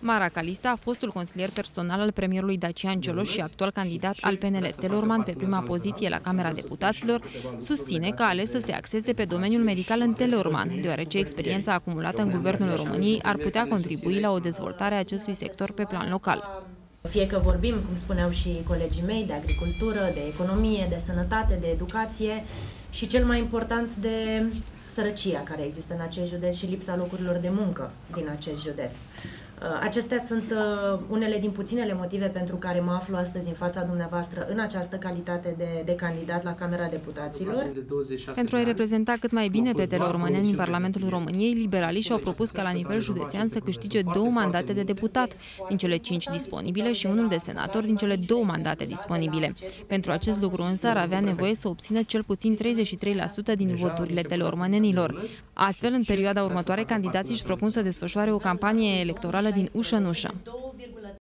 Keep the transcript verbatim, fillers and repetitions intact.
Mara Calista, a fostul consilier personal al premierului Dacian Cioloș și actual candidat al P N L Telorman pe prima poziție la Camera Deputaților, susține că a ales să se axeze pe domeniul medical în Teleorman, deoarece experiența acumulată în Guvernul României ar putea contribui la o dezvoltare a acestui sector pe plan local. Fie că vorbim, cum spuneau și colegii mei, de agricultură, de economie, de sănătate, de educație și cel mai important de sărăcia care există în acest județ și lipsa locurilor de muncă din acest județ. Acestea sunt unele din puținele motive pentru care mă aflu astăzi în fața dumneavoastră în această calitate de, de candidat la Camera Deputaților. Pentru a-i reprezenta cât mai bine pe teleormăneni în Parlamentul României, liberalii și-au propus ca la nivel județean să câștige două mandate de deputat din cele cinci disponibile și unul de senator din cele două mandate disponibile. Pentru acest lucru însă ar avea nevoie să obțină cel puțin treizeci și trei la sută din voturile teleormănenilor. Astfel, în perioada următoare, candidații își propun să desfășoare o campanie electorală din ușă în ușă.